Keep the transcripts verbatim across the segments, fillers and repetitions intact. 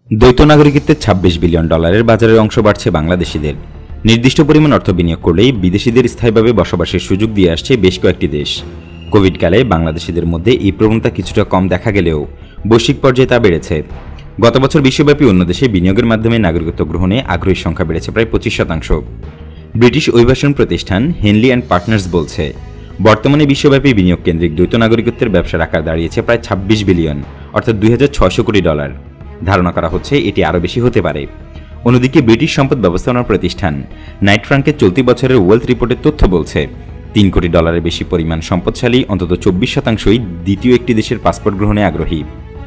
দ্বৈত নাগরিকত্বের ছাব্বিশ বিলিয়ন ডলারের বাজারের অংশ বাড়ছে বাংলাদেশিদের। নির্দিষ্ট পরিমাণ অর্থ বিনিয়োগ করলেই বিদেশিদের স্থায়ীভাবে বসবাসের সুযোগ দিয়ে আসছে বেশ কয়েকটি দেশ। কোভিডকালে বাংলাদেশিদের মধ্যে এই প্রবণতা কিছুটা কম দেখা গেলেও বৈশ্বিক পর্যায়ে তা বেড়েছে। গত বছর বিশ্বব্যাপী অন্য দেশে বিনিয়োগের মাধ্যমে নাগরিকত্ব গ্রহণে আগ্রহীর সংখ্যা বেড়েছে প্রায় পঁচিশ শতাংশ। ব্রিটিশ অভিবাসন প্রতিষ্ঠান হেনলি অ্যান্ড পার্টনার্স বলছে, বর্তমানে বিশ্বব্যাপী বিনিয়োগ কেন্দ্রিক দ্বৈত নাগরিকত্বের ব্যবসার আকার দাঁড়িয়েছে প্রায় ছাব্বিশ বিলিয়ন, অর্থাৎ দুই হাজার ছয়শো কোটি ডলার। ধারণা করা হচ্ছে এটি আরও বেশি হতে পারে। অন্যদিকে ব্রিটিশ সম্পদ ব্যবস্থাপনা প্রতিষ্ঠান নাইট ফ্রাঙ্কের চলতি বছরের ওয়েলথ রিপোর্টের তথ্য বলছে, তিন কোটি ডলারের বেশি পরিমাণ সম্পদশালী অন্তত চব্বিশ শতাংশই দ্বিতীয় একটি দেশের পাসপোর্ট গ্রহণে আগ্রহী।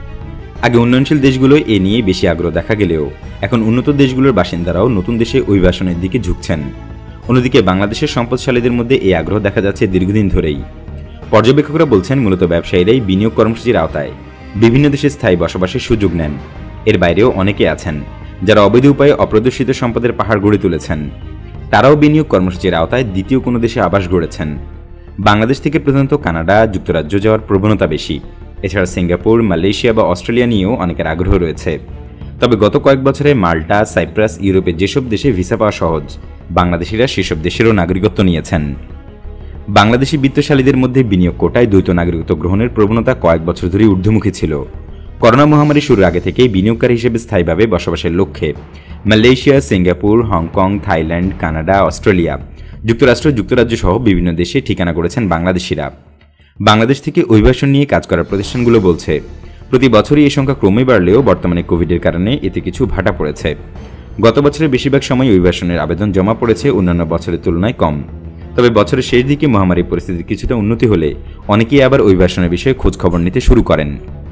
আগে উন্নয়নশীল দেশগুলোয় এ নিয়ে বেশি আগ্রহ দেখা গেলেও এখন উন্নত দেশগুলোর বাসিন্দারাও নতুন দেশে অভিবাসনের দিকে ঝুঁকছেন। অন্যদিকে বাংলাদেশের সম্পদশালীদের মধ্যে এই আগ্রহ দেখা যাচ্ছে দীর্ঘদিন ধরেই। পর্যবেক্ষকরা বলছেন, মূলত ব্যবসায়ীরাই বিনিয়োগ কর্মসূচির আওতায় বিভিন্ন দেশে স্থায়ী বসবাসের সুযোগ নেন। এর বাইরেও অনেকে আছেন যারা অবৈধ উপায়ে অপ্রদর্শিত সম্পদের পাহাড় গড়ে তুলেছেন। তারাও বিনিয়োগ কর্মসূচির আওতায় দ্বিতীয় কোনো দেশে আবাস গড়েছেন। বাংলাদেশ থেকে প্রধানত কানাডা, যুক্তরাজ্য যাওয়ার প্রবণতা বেশি। এছাড়া সিঙ্গাপুর, মালয়েশিয়া বা অস্ট্রেলিয়া নিয়েও অনেকের আগ্রহ রয়েছে। তবে গত কয়েক বছরে মাল্টা, সাইপ্রাস, ইউরোপের যেসব দেশে ভিসা পাওয়া সহজ, বাংলাদেশিরা সেসব দেশেরও নাগরিকত্ব নিয়েছেন। বাংলাদেশি বিত্তশালীদের মধ্যে বিনিয়োগ কোটায় দ্বৈত নাগরিকত্ব গ্রহণের প্রবণতা কয়েক বছর ধরেই ঊর্ধ্বমুখী ছিল। করোনা মহামারী শুরুর আগে থেকেই বিনিয়োগকারী হিসেবে স্থায়ীভাবে বসবাসের লক্ষ্যে Malaysia, Singapore, Hong Kong, Thailand, Canada, Australia, যুক্তরাষ্ট্র, যুক্তরাজ্য সহ বিভিন্ন দেশে ঠিকানা করেছেন বাংলাদেশিরা। বাংলাদেশ থেকে অভিবাসন নিয়ে কাজ করার প্রতিষ্ঠানগুলো বলছে, প্রতি বছরই এই সংখ্যা ক্রমেই বাড়লেও বর্তমানে কোভিডের কারণে এতে কিছু ভাটা পড়েছে। গত বছরের বেশিরভাগ সময় অভিবাসনের আবেদন জমা পড়েছে অন্যান্য বছরের তুলনায় কম। তবে বছরের শেষ দিকে মহামারীর পরিস্থিতির কিছুটা উন্নতি হলে অনেকেই আবার অভিবাসনের বিষয়ে খোঁজ খবর নিতে শুরু করেন।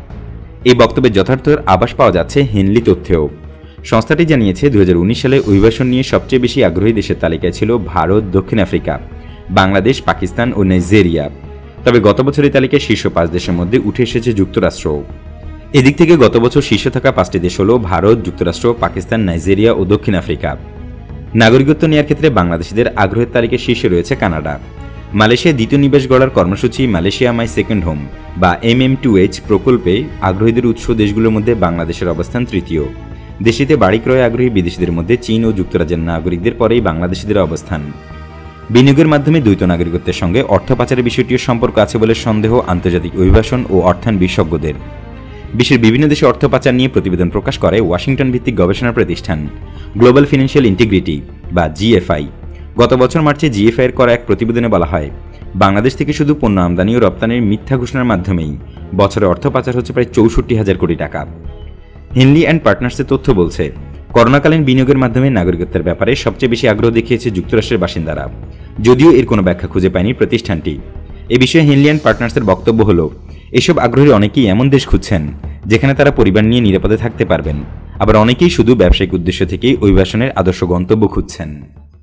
এই বক্তব্যের যথার্থ আভাস পাওয়া যাচ্ছে হেনলি তথ্যেও। সংস্থাটি জানিয়েছে, দুই হাজার উনিশ সালে অভিবাসন নিয়ে সবচেয়ে বেশি আগ্রহী দেশের তালিকায় ছিল ভারত, দক্ষিণ আফ্রিকা, বাংলাদেশ, পাকিস্তান ও নাইজেরিয়া। তবে গত বছরের তালিকায় শীর্ষ পাঁচ দেশের মধ্যে উঠে এসেছে যুক্তরাষ্ট্র। এদিক থেকে গত বছর শীর্ষে থাকা পাঁচটি দেশ হল ভারত, যুক্তরাষ্ট্র, পাকিস্তান, নাইজেরিয়া ও দক্ষিণ আফ্রিকা। নাগরিকত্ব নেওয়ার ক্ষেত্রে বাংলাদেশিদের আগ্রহের তালিকায় শীর্ষে রয়েছে কানাডা। মালয়েশিয়ায় দ্বিতীয় নিবেশ গড়ার কর্মসূচি মালয়েশিয়া মাই সেকেন্ড হোম বা এম এম টু এইচ প্রকল্পে আগ্রহীদের উৎস দেশগুলোর মধ্যে বাংলাদেশের অবস্থান তৃতীয়। দেশটিতে বাড়ি ক্রয়ে আগ্রহী বিদেশিদের মধ্যে চীন ও যুক্তরাজ্যের নাগরিকদের পরেই বাংলাদেশিদের অবস্থান। বিনিয়োগের মাধ্যমে দ্বৈত নাগরিকত্বের সঙ্গে অর্থ পাচারের বিষয়টির সম্পর্ক আছে বলে সন্দেহ আন্তর্জাতিক অভিবাসন ও অর্থায়ন বিশেষজ্ঞদের। বিশ্বের বিভিন্ন দেশে অর্থ পাচার নিয়ে প্রতিবেদন প্রকাশ করে ওয়াশিংটন ভিত্তিক গবেষণা প্রতিষ্ঠান গ্লোবাল ফিনান্সিয়াল ইন্টিগ্রিটি বা জি এফ আই। গত বছর মার্চে জি এফ আই এর করা এক প্রতিবেদনে বলা হয়, বাংলাদেশ থেকে শুধু পণ্য আমদানি ও রপ্তানির মিথ্যা ঘোষণার মাধ্যমেই বছরে অর্থ পাচার হচ্ছে প্রায় চৌষট্টি হাজার কোটি টাকা। হেনলি অ্যান্ড পার্টনার্সের তথ্য বলছে, করোনাকালীন বিনিয়োগের মাধ্যমে নাগরিকত্বের ব্যাপারে সবচেয়ে বেশি আগ্রহ দেখিয়েছে যুক্তরাষ্ট্রের বাসিন্দারা, যদিও এর কোনো ব্যাখ্যা খুঁজে পায়নি প্রতিষ্ঠানটি। এ বিষয়ে হেনলি অ্যান্ড পার্টনার্সের বক্তব্য হল, এসব আগ্রহীর অনেকেই এমন দেশ খুঁজছেন যেখানে তারা পরিবার নিয়ে নিরাপদে থাকতে পারবেন, আবার অনেকেই শুধু ব্যবসায়িক উদ্দেশ্য থেকেই অভিবাসনের আদর্শ গন্তব্য খুঁজছেন।